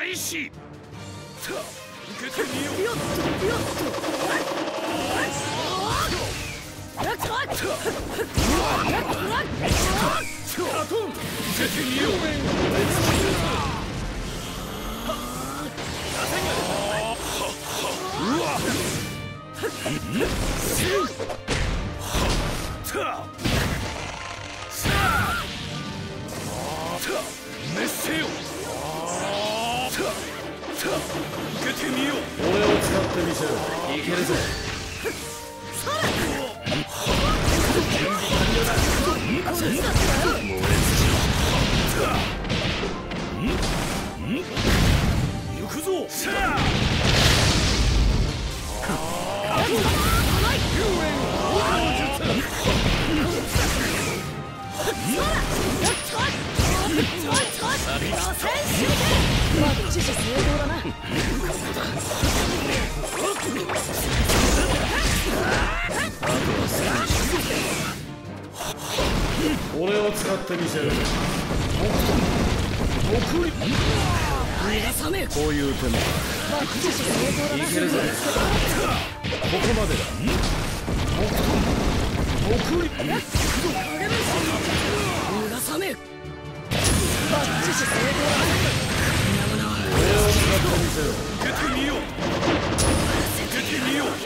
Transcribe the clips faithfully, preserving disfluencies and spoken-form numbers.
開始。受けてみよう。 よっとよっとやっちまえ。 カトン受けてみよう。うわっ熱せよ。受けてみよう。 俺を使ってみせる。いけるぞ。 行くぞ。さあバッチシ成功だな。 俺を使ってみせる。 逃がさねえ。 こういう手もバッチシ成功だな。 いけるぞ。ここまでだ。 逃がさねえ。バッチシ成功だな。 俺を使ってみせろ。 受けてみよう。受けてみよう。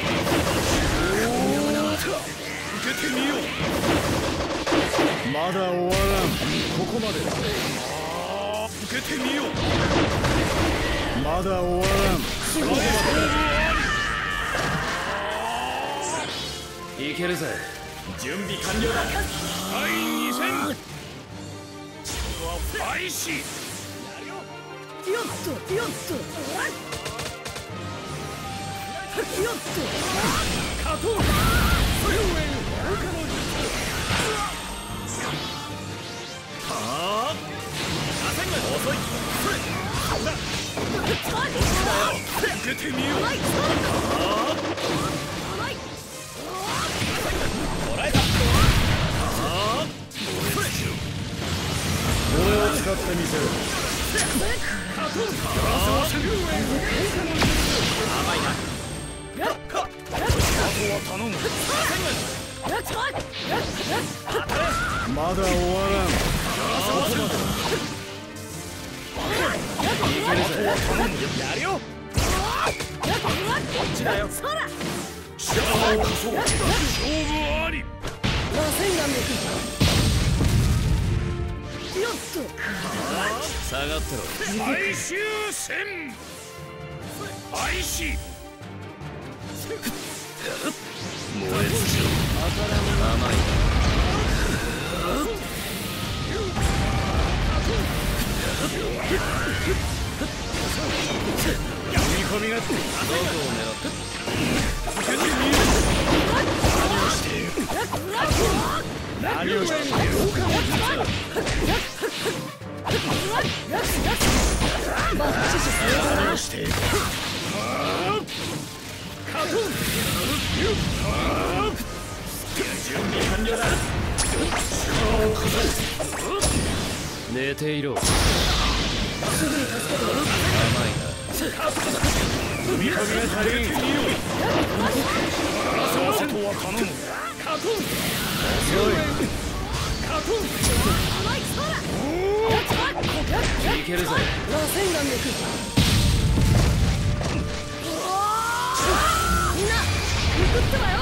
受けてみよう。 まだ終わらん。ここまでだ。 受けてみよう。 まだ終わらん。いけるぜ。準備完了だ。 第二戦開始。 よっとよっとよっとカトンはあ遅い。受けてみよう。 俺を使ってみせる。まだ終わらん。 やるよ。 こっちだよ。そら勝負あり。 螺旋岩でよっと下がってろ。 最終戦開始。 燃え尽きろ。甘いな。 踏み込みがどこを狙った。受けてみよう。何をしている。 バッチシ成功だな。 している。カトン準備完了だ。 寝ていろ。 すぐに助けてやる。 甘いな。 踏み込みが足りん。あとは頼む。カトン強い。 カトンいけるぞ。 螺旋岩で行く。みんな、行くってばよ。